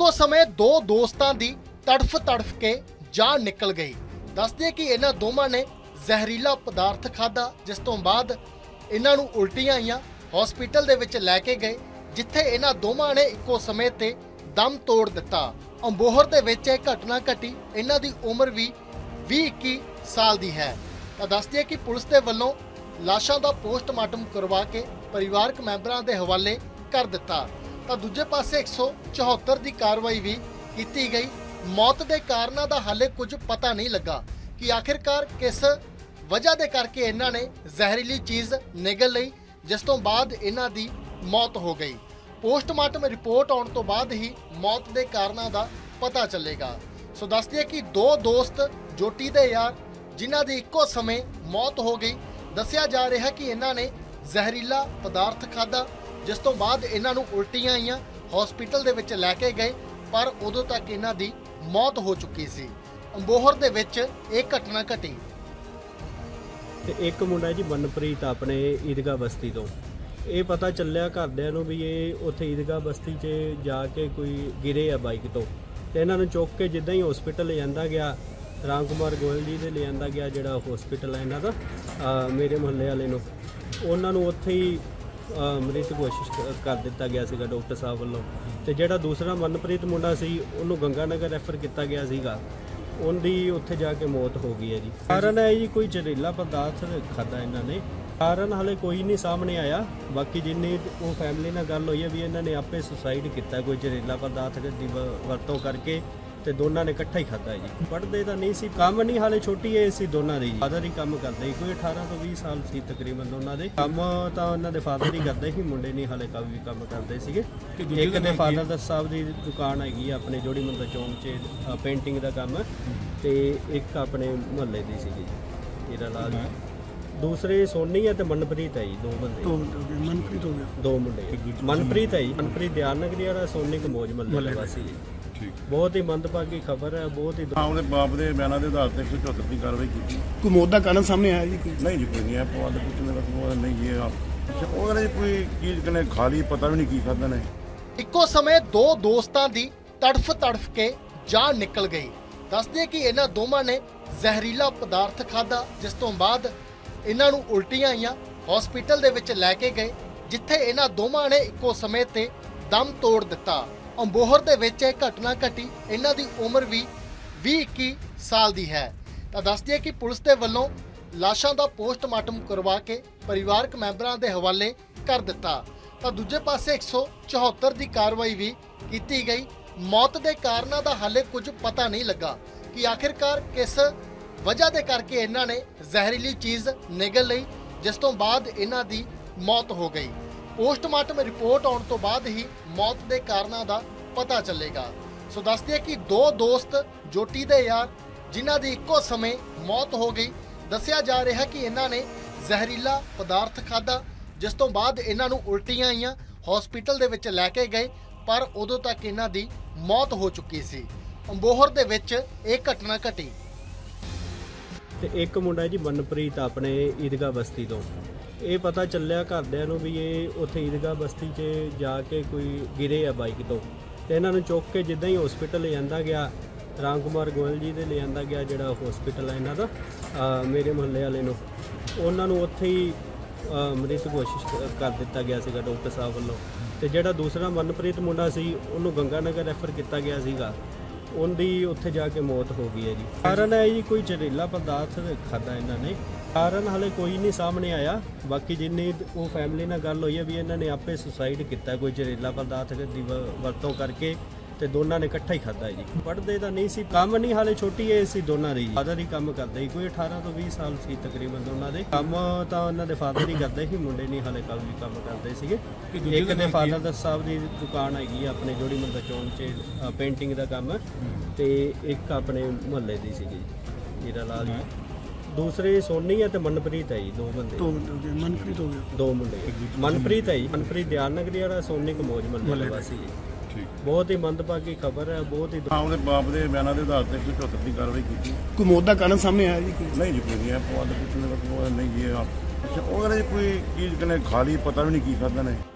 ਇੱਕੋ ਸਮੇਂ ਦੋ ਦੋਸਤਾਂ ਦੀ ਤੜਫ ਕੇ ਜਾਨ ਨਿਕਲ ਗਈ। ਦੱਸਦੇ ਕਿ ਇਹਨਾਂ ਦੋਵਾਂ ਨੇ ਜ਼ਹਿਰੀਲਾ ਪਦਾਰਥ ਖਾਦਾ, ਜਿਸ ਤੋਂ ਬਾਅਦ ਇਹਨਾਂ ਨੂੰ ਉਲਟੀਆਂ ਆਈਆਂ। ਹਸਪੀਟਲ ਦੇ ਵਿੱਚ ਲੈ ਕੇ ਗਏ, ਜਿੱਥੇ ਇਹਨਾਂ ਦੋਵਾਂ ਨੇ ਇੱਕੋ ਸਮੇਂ ਤੇ ਦਮ ਤੋੜ ਦਿੱਤਾ। ਅੰਬੋਹਰ ਦੇ ਵਿੱਚ ਇਹ ਘਟਨਾ ਘਟੀ। ਇਹਨਾਂ ਦੀ ਉਮਰ ਵੀ 20-21 ਸਾਲ ਦੀ ਹੈ। ਤਾਂ ਦੱਸਦੇ ਕਿ ਪੁਲਿਸ ਦੇ ਵੱਲੋਂ ਲਾਸ਼ਾਂ ਦਾ ਪੋਸਟਮਾਰਟਮ ਕਰਵਾ ਕੇ ਪਰਿਵਾਰਕ ਮੈਂਬਰਾਂ ਦੇ ਹਵਾਲੇ ਕਰ ਦਿੱਤਾ। ਤਾਂ ਦੂਜੇ ਪਾਸੇ 174 ਦੀ ਕਾਰਵਾਈ ਵੀ ਕੀਤੀ ਗਈ। ਮੌਤ ਦੇ ਕਾਰਨਾਂ ਦਾ ਹਾਲੇ ਕੁਝ ਪਤਾ ਨਹੀਂ ਲੱਗਾ ਕਿ ਆਖਿਰਕਾਰ ਕਿਸ ਵਜ੍ਹਾ ਦੇ ਕਰਕੇ ਇਹਨਾਂ ਨੇ ਜ਼ਹਿਰੀਲੀ ਚੀਜ਼ ਨਿਗਲ ਲਈ, ਜਿਸ ਤੋਂ ਬਾਅਦ ਇਹਨਾਂ ਦੀ ਮੌਤ ਹੋ ਗਈ। ਪੋਸਟਮਾਰਟਮ ਰਿਪੋਰਟ ਆਉਣ ਤੋਂ ਬਾਅਦ ਹੀ ਮੌਤ ਦੇ ਕਾਰਨਾਂ ਦਾ ਪਤਾ ਚੱਲੇਗਾ। ਸੋ ਦੱਸਦੇ ਕਿ ਦੋ ਦੋਸਤ ਜੋਟੀ ਦੇ ਯਾਰ, ਜਿਨ੍ਹਾਂ ਦੀ ਇੱਕੋ ਸਮੇਂ ਮੌਤ ਹੋ ਗਈ। ਦੱਸਿਆ ਜਾ ਰਿਹਾ ਕਿ ਇਹਨਾਂ ਨੇ ਜ਼ਹਿਰੀਲਾ ਪਦਾਰਥ ਖਾਦਾ, ਜਿਸ ਤੋਂ ਬਾਅਦ ਇਹਨਾਂ ਨੂੰ ਉਲਟੀਆਂ ਆਈਆਂ। ਹਸਪੀਟਲ ਦੇ ਵਿੱਚ ਲੈ ਕੇ ਗਏ, ਪਰ ਉਦੋਂ ਤੱਕ ਇਹਨਾਂ ਦੀ ਮੌਤ ਹੋ ਚੁੱਕੀ ਸੀ। ਅੰਬੋਹਰ ਦੇ ਵਿੱਚ ਇਹ ਘਟਨਾ ਘਟੀ। ਤੇ ਇੱਕ ਮੁੰਡਾ ਜੀ ਮਨਪ੍ਰੀਤ ਆਪਣੇ ਈਦਗਾਹ ਬਸਤੀ ਤੋਂ। ਇਹ ਪਤਾ ਚੱਲਿਆ ਘਰਦਿਆਂ ਨੂੰ ਵੀ ਇਹ ਉੱਥੇ ਈਦਗਾਹ ਬਸਤੀ 'ਚ ਜਾ ਕੇ ਕੋਈ ਗਿਰੇ ਆ ਬਾਈਕ ਤੋਂ, ਤੇ ਇਹਨਾਂ ਨੂੰ ਚੁੱਕ ਕੇ ਜਿੱਦਾਂ ਹੀ ਹਸਪੀਟਲ ਲਿਆਂਦਾ ਗਿਆ, ਰਾਮ ਕੁਮਾਰ ਗੋਇਲ ਜੀ ਦੇ ਲਿਆਂਦਾ ਗਿਆ, ਜਿਹੜਾ ਹਸਪੀਟਲ ਹੈ ਇਹਨਾਂ ਦਾ ਮੇਰੇ ਮੁਹੱਲੇ ਵਾਲੇ ਨੂੰ, ਉਹਨਾਂ ਨੂੰ ਉੱਥੇ ਹੀ ਮ੍ਰਿਤ ਘੋਸ਼ਿਤ ਕਰ ਦਿੱਤਾ ਗਿਆ ਸੀਗਾ ਡਾਕਟਰ ਸਾਹਿਬ ਵੱਲੋਂ। ਤੇ ਜਿਹੜਾ ਦੂਸਰਾ ਮਨਪ੍ਰੀਤ ਮੁੰਡਾ ਸੀ, ਉਹਨੂੰ ਗੰਗਾਨਗਰ ਰੈਫਰ ਕੀਤਾ ਗਿਆ ਸੀਗਾ। ਉਹਦੀ ਉੱਥੇ ਜਾ ਕੇ ਮੌਤ ਹੋ ਗਈ ਹੈ ਜੀ। ਕਾਰਨ ਹੈ ਜੀ ਕੋਈ ਜ਼ਹਿਰੀਲਾ ਪਦਾਰਥ ਖਾਦਾ ਇਹਨਾਂ ਨੇ। ਕਾਰਨ ਹਾਲੇ ਕੋਈ ਨਹੀਂ ਸਾਹਮਣੇ ਆਇਆ। ਬਾਕੀ ਜਿੰਨੀ ਉਹ ਫੈਮਿਲੀ ਨਾਲ ਗੱਲ ਹੋਈ ਹੈ ਵੀ ਇਹਨਾਂ ਨੇ ਆਪੇ ਸੁਸਾਈਡ ਕੀਤਾ, ਕੋਈ ਜ਼ਹਿਰੀਲਾ ਪਦਾਰਥ ਦੀ ਵਰਤੋਂ ਕਰਕੇ, ਤੇ ਦੋਨਾਂ ਨੇ ਇਕੱਠਾ ਹੀ ਖਾਦਾ ਜੀ। ਪੜ੍ਹਦੇ ਤਾਂ ਨਹੀਂ ਸੀ, ਕੰਮ ਨਹੀਂ ਹਾਲੇ ਛੋਟੀ ਏਜ ਸੀ ਦੋਨਾਂ ਦੀ। ਫਾਦਰ ਹੀ ਕੰਮ ਕਰਦੇ ਸੀ, ਕੋਈ 18 ਤੋਂ 20 ਸਾਲ ਸੀ ਤਕਰੀਬਨ ਦੋਨਾਂ ਦੇ। ਕੰਮ ਤਾਂ ਉਹਨਾਂ ਦੇ ਫਾਦਰ ਹੀ ਕਰਦੇ ਸੀ, ਮੁੰਡੇ ਨਹੀਂ ਹਾਲੇ ਵੀ ਕੰਮ ਕਰਦੇ ਸੀਗੇ। ਇੱਕ ਦੇ ਫਾਦਰ ਦਾ ਸਾਹਿਬ ਦੀ ਦੁਕਾਨ ਹੈਗੀ ਆ ਆਪਣੇ ਜੋੜੀ ਮੰਦਰ ਚੌਂਕ 'ਚ, ਪੇਂਟਿੰਗ ਦਾ ਕੰਮ, ਤੇ ਇੱਕ ਆਪਣੇ ਮੁਹੱਲੇ ਦੀ ਸੀਗੀ ਹੀਰਾ ਲਾਲ। ਦੂਸਰੇ ਸੋਨੀ ਹੈ ਤੇ ਮਨਪ੍ਰੀਤ ਹੈ ਜੀ, ਦੋ ਬੰਦੇ। ਮਨਪ੍ਰੀਤ ਹੋ ਗਿਆ, ਦੋ ਮੁੰਡੇ। ਮਨਪ੍ਰੀਤ ਹੈ ਜੀ, ਮਨਪ੍ਰੀਤ ਦਿਆਲ ਨਗਰੀ ਵਾਲਾ, ਸੋਨੀ ਕਮੋਜ ਮੁਹੱਲੇ ਵਾਸੀ ਜੀ। ਬਹੁਤ ਹੀ ਮੰਦਭਾਗੀ ਖਬਰ ਹੈ, ਬਹੁਤ ਹੀ। ਉਹਦੇ ਬਾਪ ਦੇ ਬਿਆਨਾਂ ਦੇ ਆਧਾਰ ਤੇ 174 ਦੀ ਕਾਰਵਾਈ ਕੀਤੀ। ਕੋਈ ਮੌਤ ਦਾ ਕਾਰਨ ਸਾਹਮਣੇ ਆਇਆ ਜੀ? ਨਹੀਂ ਜੀ, ਕੋਈ ਨਹੀਂ ਹੈ। ਪਵਾਦ ਕੁਝ ਮੇਰਾ ਨਹੀਂ ਜੀ। ਉਹ ਕਹਿੰਦੇ ਕੋਈ ਚੀਜ਼ ਕਨੇ ਖਾ ਲਈ, ਪਤਾ ਵੀ ਨਹੀਂ ਕੀ ਖਾਦਾ ਨੇ। ਇੱਕੋ ਸਮੇਂ ਦੋ ਦੋਸਤਾਂ ਦੀ ਤੜਫ ਕੇ ਜਾਨ ਨਿਕਲ ਗਈ। ਦੱਸਦੇ ਕਿ ਇਹਨਾਂ ਦੋਵਾਂ ਨੇ ਜ਼ਹਿਰੀਲਾ ਪਦਾਰਥ ਖਾਦਾ, ਜਿਸ ਤੋਂ ਬਾਅਦ ਇਹਨਾਂ ਨੂੰ ਉਲਟੀਆਂ ਆਈਆਂ। ਹਸਪੀਟਲ ਦੇ ਵਿੱਚ ਲੈ ਕੇ ਗਏ, ਜਿੱਥੇ ਇਹਨਾਂ ਦੋਵਾਂ ਨੇ ਇੱਕੋ ਸਮੇਂ ਤੇ ਦਮ ਤੋੜ ਦਿੱਤਾ। ਅੰਬੋਹਰ ਦੇ ਵਿੱਚ ਇਹ ਘਟਨਾ ਘਟੀ। ਇਹਨਾਂ ਦੀ ਉਮਰ ਵੀ 20-21 ਸਾਲ ਦੀ ਹੈ। ਤਾਂ ਦੱਸਦੀ ਹੈ ਕਿ ਪੁਲਿਸ ਦੇ ਵੱਲੋਂ ਲਾਸ਼ਾਂ ਦਾ ਪੋਸਟਮਾਰਟਮ ਕਰਵਾ ਕੇ ਪਰਿਵਾਰਕ ਮੈਂਬਰਾਂ ਦੇ ਹਵਾਲੇ ਕਰ ਦਿੱਤਾ। ਤਾਂ ਦੂਜੇ ਪਾਸੇ 174 ਦੀ ਕਾਰਵਾਈ ਵੀ ਕੀਤੀ ਗਈ। ਮੌਤ ਦੇ ਕਾਰਨਾਂ ਦਾ ਹਾਲੇ ਕੁਝ ਪਤਾ ਨਹੀਂ ਲੱਗਾ ਕਿ ਆਖਿਰਕਾਰ ਕਿਸ ਵਜ੍ਹਾ ਦੇ ਕਰਕੇ ਇਹਨਾਂ ਨੇ ਜ਼ਹਿਰੀਲੀ ਚੀਜ਼ ਨਿਗਲ ਲਈ, ਜਿਸ ਤੋਂ ਬਾਅਦ ਇਹਨਾਂ ਦੀ ਮੌਤ ਹੋ ਗਈ। ਪੋਸਟਮਾਰਟਮ ਰਿਪੋਰਟ ਆਉਣ ਤੋਂ ਬਾਅਦ ਹੀ ਮੌਤ ਦੇ ਕਾਰਨਾਂ ਦਾ ਪਤਾ ਚੱਲੇਗਾ। ਸੋ ਦੱਸਦੇ ਕਿ ਦੋ ਦੋਸਤ ਜੋਟੀ ਦੇ ਯਾਰ, ਜਿਨ੍ਹਾਂ ਦੀ ਇੱਕੋ ਸਮੇਂ ਮੌਤ ਹੋ ਗਈ। ਦੱਸਿਆ ਜਾ ਰਿਹਾ ਕਿ ਇਹਨਾਂ ਨੇ ਜ਼ਹਿਰੀਲਾ ਪਦਾਰਥ ਖਾਦਾ, ਜਿਸ ਤੋਂ ਬਾਅਦ ਇਹਨਾਂ ਨੂੰ ਉਲਟੀਆਂ ਆਈਆਂ। ਹਸਪੀਟਲ ਦੇ ਵਿੱਚ ਲੈ ਕੇ ਗਏ, ਪਰ ਉਦੋਂ ਤੱਕ ਇਹਨਾਂ ਦੀ ਮੌਤ ਹੋ ਚੁੱਕੀ ਸੀ। ਅੰਬੋਹਰ ਦੇ ਵਿੱਚ ਇਹ ਘਟਨਾ ਘਟੀ। ਤੇ ਇੱਕ ਮੁੰਡਾ ਜੀ ਮਨਪ੍ਰੀਤ ਆਪਣੇ ਈਦਗਾਹ ਬਸਤੀ ਤੋਂ। ਇਹ ਪਤਾ ਚੱਲਿਆ ਘਰਦਿਆਂ ਨੂੰ ਵੀ ਇਹ ਉੱਥੇ ਈਦਗਾਹ ਬਸਤੀ 'ਚ ਜਾ ਕੇ ਕੋਈ ਗਿਰੇ ਆ ਬਾਈਕ ਤੋਂ, ਤੇ ਇਹਨਾਂ ਨੂੰ ਚੁੱਕ ਕੇ ਜਿੱਦਾਂ ਹੀ ਹਸਪੀਟਲ ਲਿਆਂਦਾ ਗਿਆ, ਰਾਮ ਕੁਮਾਰ ਗੋਇਲ ਜੀ ਦੇ ਲਿਆਂਦਾ ਗਿਆ, ਜਿਹੜਾ ਹਸਪੀਟਲ ਹੈ ਇਹਨਾਂ ਦਾ ਮੇਰੇ ਮੁਹੱਲੇ ਵਾਲੇ ਨੂੰ, ਉਹਨਾਂ ਨੂੰ ਉੱਥੇ ਹੀ ਮ੍ਰਿਤ ਘੋਸ਼ਿਤ ਕਰ ਦਿੱਤਾ ਗਿਆ ਸੀਗਾ ਡਾਕਟਰ ਸਾਹਿਬ ਵੱਲੋਂ। ਤੇ ਜਿਹੜਾ ਦੂਸਰਾ ਮਨਪ੍ਰੀਤ ਮੁੰਡਾ ਸੀ, ਉਹਨੂੰ ਗੰਗਾਨਗਰ ਰੈਫਰ ਕੀਤਾ ਗਿਆ ਸੀਗਾ। ਉਹਦੀ ਉੱਥੇ ਜਾ ਕੇ ਮੌਤ ਹੋ ਗਈ ਹੈ ਜੀ। ਕਾਰਨ ਹੈ ਜੀ ਕੋਈ ਜ਼ਹਿਰੀਲਾ ਪਦਾਰਥ ਖਾਦਾ ਇਹਨਾਂ ਨੇ। ਕਾਰਨ ਹਾਲੇ ਕੋਈ ਨਹੀਂ ਸਾਹਮਣੇ ਆਇਆ। ਬਾਕੀ ਜਿੰਨੀ ਉਹ ਫੈਮਿਲੀ ਨਾਲ ਗੱਲ ਹੋਈ ਹੈ ਵੀ ਇਹਨਾਂ ਨੇ ਆਪੇ ਸੁਸਾਈਡ ਕੀਤਾ, ਕੋਈ ਜ਼ਹਿਰੀਲਾ ਪਦਾਰਥ ਦੀ ਵਰਤੋਂ ਕਰਕੇ, ਤੇ ਦੋਨਾਂ ਨੇ ਇਕੱਠਾ ਹੀ ਖਾਦਾ ਜੀ। ਪੜ੍ਹਦੇ ਤਾਂ ਨਹੀਂ ਸੀ, ਕੰਮ ਨਹੀਂ ਹਾਲੇ ਛੋਟੀ ਏਜ ਸੀ ਦੋਨਾਂ ਦੀ। ਫਾਦਰ ਹੀ ਕੰਮ ਕਰਦੇ ਸੀ, ਕੋਈ 18 ਤੋਂ 20 ਸਾਲ ਸੀ ਤਕਰੀਬਨ ਦੋਨਾਂ ਦੇ। ਕੰਮ ਤਾਂ ਉਹਨਾਂ ਦੇ ਫਾਦਰ ਹੀ ਕਰਦੇ ਸੀ, ਮੁੰਡੇ ਨਹੀਂ ਹਾਲੇ ਵੀ ਕੰਮ ਕਰਦੇ ਸੀਗੇ। ਇੱਕ ਦੇ ਫਾਦਰ ਦਾ ਸਾਹਿਬ ਦੀ ਦੁਕਾਨ ਹੈਗੀ ਆ ਆਪਣੇ ਜੋੜੀ ਮੰਦਰ ਚੌਂਕ 'ਚ, ਪੇਂਟਿੰਗ ਦਾ ਕੰਮ, ਤੇ ਇੱਕ ਆਪਣੇ ਮੁਹੱਲੇ ਦੀ ਸੀਗੀ ਹੀਰਾ ਲਾਲ। ਦੂਸਰੇ ਸੋਨੀ ਹੈ ਤੇ ਮਨਪ੍ਰੀਤ ਹੈ ਜੀ, ਦੋ ਬੰਦੇ। ਮਨਪ੍ਰੀਤ ਹੋ ਗਿਆ, ਦੋ ਮੁੰਡੇ। ਮਨਪ੍ਰੀਤ ਹੈ ਜੀ, ਮਨਪ੍ਰੀਤ ਦਿਆਲ ਨਗਰੀ ਵਾਲਾ, ਸੋਨੀ ਕਮੋਜ ਮੁਹੱਲੇ ਵਾਸੀ ਜੀ। ਬਹੁਤ ਹੀ ਮੰਦਭਾਗੀ ਖਬਰ ਹੈ, ਬਹੁਤ ਹੀ। ਉਹਦੇ ਬਾਪ ਦੇ ਬਿਆਨਾਂ ਦੇ ਆਧਾਰ ਤੇ 174 ਦੀ ਕਾਰਵਾਈ ਕੀਤੀ। ਕੋਈ ਮੌਤ ਦਾ ਕਾਰਨ ਸਾਹਮਣੇ ਆਇਆ ਜੀ? ਨਹੀਂ ਜੀ, ਕੋਈ ਨਹੀਂ ਹੈ। ਪਵਾਦ ਕੁਝ ਮੇਰਾ ਨਹੀਂ ਜੀ। ਉਹ ਕਹਿੰਦੇ ਕੋਈ ਚੀਜ਼ ਕਨੇ ਖਾ ਲਈ, ਪਤਾ ਵੀ ਨਹੀਂ ਕੀ ਖਾਦਾ ਨੇ।